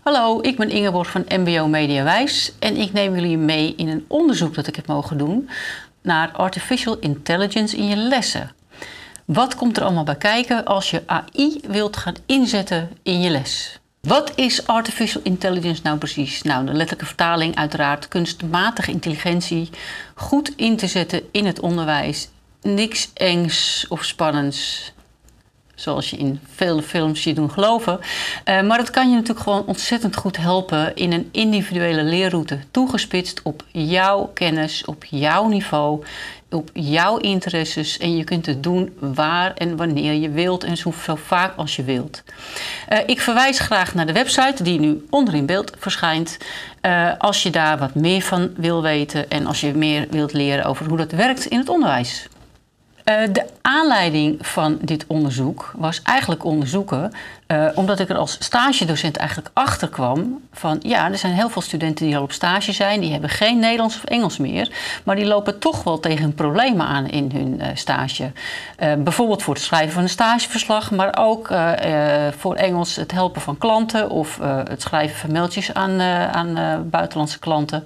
Hallo, ik ben Ingeborg van MBO Mediawijs en ik neem jullie mee in een onderzoek dat ik heb mogen doen naar artificial intelligence in je lessen. Wat komt er allemaal bij kijken als je AI wilt gaan inzetten in je les? Wat is artificial intelligence nou precies? Nou, de letterlijke vertaling uiteraard kunstmatige intelligentie goed in te zetten in het onderwijs. Niks engs of spannends, zoals je in vele films je doen geloven. Maar het kan je natuurlijk gewoon ontzettend goed helpen in een individuele leerroute. Toegespitst op jouw kennis, op jouw niveau, op jouw interesses. En je kunt het doen waar en wanneer je wilt en zo vaak als je wilt. Ik verwijs graag naar de website die nu onder in beeld verschijnt. Als je daar wat meer van wil weten en als je meer wilt leren over hoe dat werkt in het onderwijs. De aanleiding van dit onderzoek was eigenlijk onderzoeken, omdat ik er als stagedocent eigenlijk achter kwam van ja, er zijn heel veel studenten die al op stage zijn, die hebben geen Nederlands of Engels meer, maar die lopen toch wel tegen problemen aan in hun stage. Bijvoorbeeld voor het schrijven van een stageverslag, maar ook voor Engels het helpen van klanten of het schrijven van mailtjes aan buitenlandse klanten.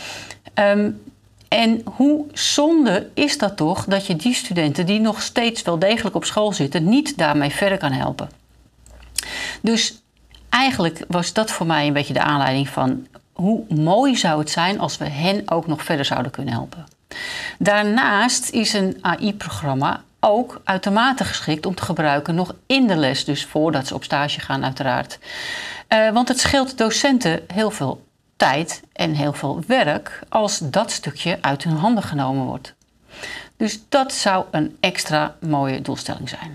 En hoe zonde is dat toch dat je die studenten die nog steeds wel degelijk op school zitten, niet daarmee verder kan helpen. Dus eigenlijk was dat voor mij een beetje de aanleiding van hoe mooi zou het zijn als we hen ook nog verder zouden kunnen helpen. Daarnaast is een AI-programma ook uitermate geschikt om te gebruiken nog in de les, dus voordat ze op stage gaan uiteraard. Want het scheelt docenten heel veel tijd en heel veel werk als dat stukje uit hun handen genomen wordt. Dus dat zou een extra mooie doelstelling zijn.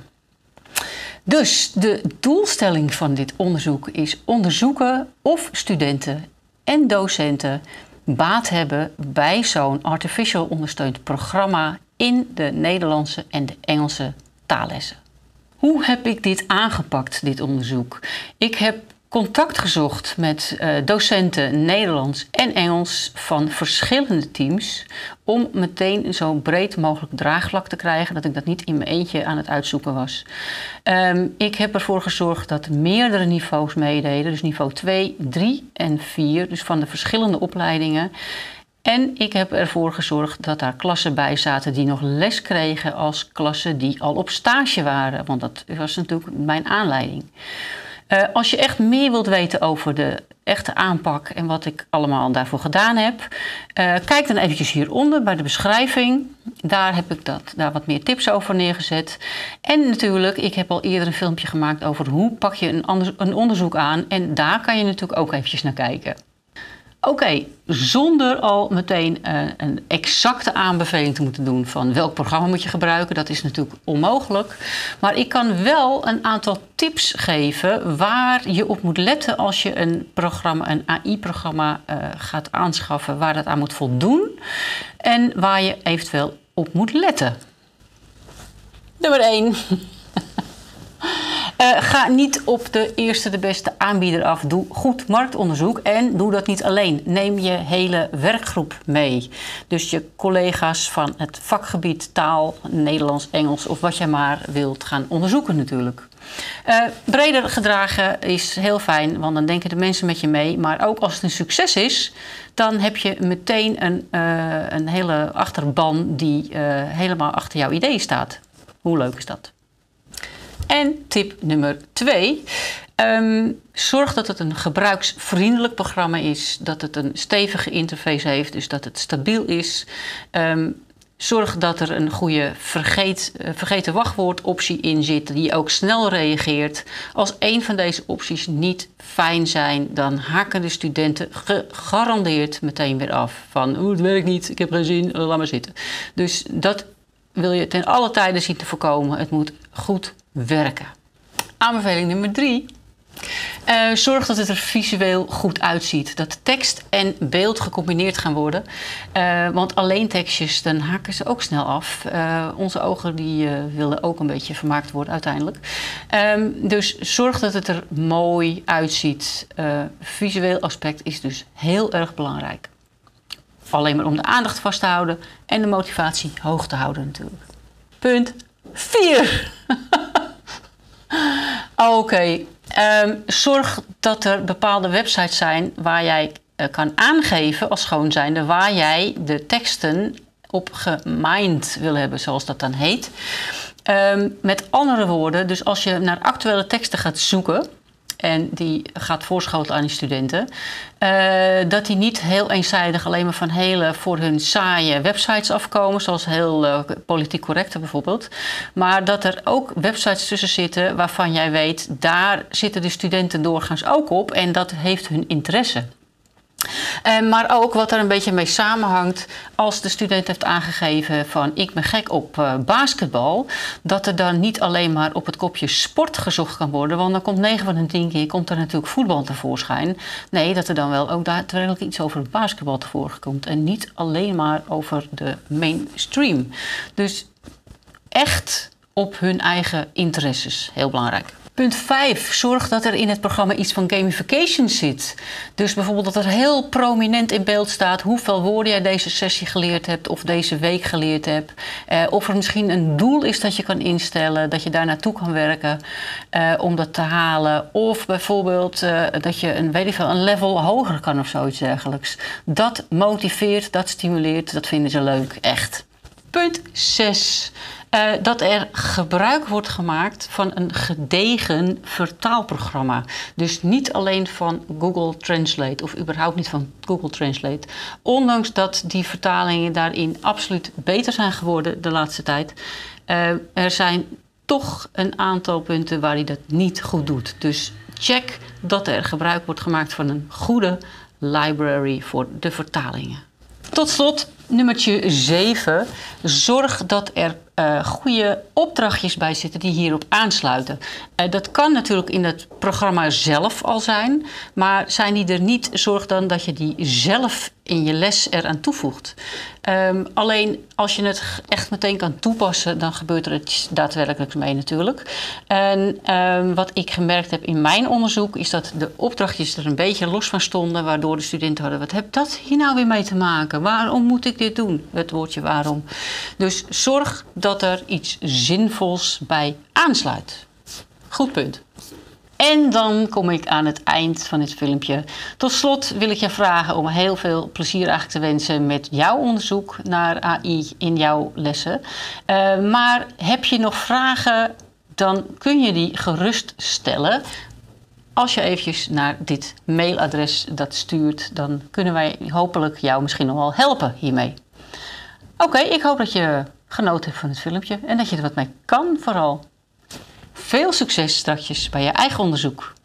Dus de doelstelling van dit onderzoek is onderzoeken of studenten en docenten baat hebben bij zo'n artificial ondersteund programma in de Nederlandse en de Engelse taallessen. Hoe heb ik dit aangepakt, dit onderzoek? Ik heb contact gezocht met docenten Nederlands en Engels van verschillende teams om meteen zo breed mogelijk draagvlak te krijgen, dat ik dat niet in mijn eentje aan het uitzoeken was. Ik heb ervoor gezorgd dat meerdere niveaus meededen, dus niveau 2, 3 en 4, dus van de verschillende opleidingen. En ik heb ervoor gezorgd dat daar klassen bij zaten die nog les kregen als klassen die al op stage waren, want dat was natuurlijk mijn aanleiding. Als je echt meer wilt weten over de echte aanpak en wat ik allemaal daarvoor gedaan heb, kijk dan eventjes hieronder bij de beschrijving. Daar heb ik daar wat meer tips over neergezet. En natuurlijk, ik heb al eerder een filmpje gemaakt over hoe pak je een onderzoek aan. En daar kan je natuurlijk ook eventjes naar kijken. Oké, zonder al meteen een exacte aanbeveling te moeten doen van welk programma moet je gebruiken, dat is natuurlijk onmogelijk. Maar ik kan wel een aantal tips geven waar je op moet letten als je een AI-programma gaat aanschaffen, waar dat aan moet voldoen en waar je eventueel op moet letten. Nummer 1. Ga niet op de eerste de beste aanbieder af. Doe goed marktonderzoek en doe dat niet alleen. Neem je hele werkgroep mee. Dus je collega's van het vakgebied taal, Nederlands, Engels of wat je maar wilt gaan onderzoeken natuurlijk. Breder gedragen is heel fijn, want dan denken de mensen met je mee. Maar ook als het een succes is, dan heb je meteen een hele achterban die helemaal achter jouw idee staat. Hoe leuk is dat? En tip nummer 2. Zorg dat het een gebruiksvriendelijk programma is. Dat het een stevige interface heeft, dus dat het stabiel is. Zorg dat er een goede vergeten wachtwoordoptie in zit die ook snel reageert. Als een van deze opties niet fijn zijn, dan haken de studenten gegarandeerd meteen weer af. Van het werkt niet, ik heb geen zin, laat maar zitten. Dus dat wil je ten alle tijden zien te voorkomen. Het moet goed werken. Aanbeveling nummer 3. Zorg dat het er visueel goed uitziet. Dat tekst en beeld gecombineerd gaan worden. Want alleen tekstjes, dan haken ze ook snel af. Onze ogen die willen ook een beetje vermaakt worden uiteindelijk. Dus zorg dat het er mooi uitziet. Visueel aspect is dus heel erg belangrijk. Alleen maar om de aandacht vast te houden en de motivatie hoog te houden natuurlijk. Punt 4. Oké. Zorg dat er bepaalde websites zijn waar jij kan aangeven als schoon zijnde waar jij de teksten op gemined wil hebben, zoals dat dan heet. Met andere woorden, dus als je naar actuele teksten gaat zoeken en die gaat voorschotelen aan die studenten, dat die niet heel eenzijdig alleen maar van hele voor hun saaie websites afkomen, zoals heel politiek correcte bijvoorbeeld, maar dat er ook websites tussen zitten waarvan jij weet, daar zitten de studenten doorgaans ook op en dat heeft hun interesse. Maar ook wat er een beetje mee samenhangt, als de student heeft aangegeven van ik ben gek op basketbal, dat er dan niet alleen maar op het kopje sport gezocht kan worden, want dan komt 9 van de 10 keer komt er natuurlijk voetbal tevoorschijn. Nee, dat er dan wel ook daadwerkelijk iets over het basketbal tevoorschijn komt en niet alleen maar over de mainstream. Dus echt op hun eigen interesses, heel belangrijk. Punt 5. Zorg dat er in het programma iets van gamification zit. Dus bijvoorbeeld dat er heel prominent in beeld staat hoeveel woorden jij deze sessie geleerd hebt of deze week geleerd hebt. Of er misschien een doel is dat je kan instellen, dat je daar naartoe kan werken om dat te halen. Of bijvoorbeeld dat je een level hoger kan of zoiets dergelijks. Dat motiveert, dat stimuleert, dat vinden ze leuk, echt. Punt 6. Dat er gebruik wordt gemaakt van een gedegen vertaalprogramma. Dus niet alleen van Google Translate of überhaupt niet van Google Translate. Ondanks dat die vertalingen daarin absoluut beter zijn geworden de laatste tijd. Er zijn toch een aantal punten waar hij dat niet goed doet. Dus check dat er gebruik wordt gemaakt van een goede library voor de vertalingen. Tot slot, nummertje 7. Zorg dat er goede opdrachtjes bij zitten die hierop aansluiten. Dat kan natuurlijk in het programma zelf al zijn, maar zijn die er niet, zorg dan dat je die zelf in je les eraan toevoegt. Alleen als je het echt meteen kan toepassen, dan gebeurt er het daadwerkelijk mee natuurlijk. En wat ik gemerkt heb in mijn onderzoek, is dat de opdrachtjes er een beetje los van stonden, waardoor de studenten hadden, wat heeft dat hier nou weer mee te maken? Waarom moet ik dit doen? Het woordje waarom. Dus zorg dat er iets zinvols bij aansluit. Goed punt. En dan kom ik aan het eind van dit filmpje. Tot slot wil ik je vragen om heel veel plezier eigenlijk te wensen met jouw onderzoek naar AI in jouw lessen. Maar heb je nog vragen, dan kun je die gerust stellen. Als je eventjes naar dit mailadres dat stuurt, dan kunnen wij hopelijk jou misschien nog wel helpen hiermee. Oké, ik hoop dat je genoten hebt van het filmpje en dat je er wat mee kan vooral. Veel succes straks bij je eigen onderzoek.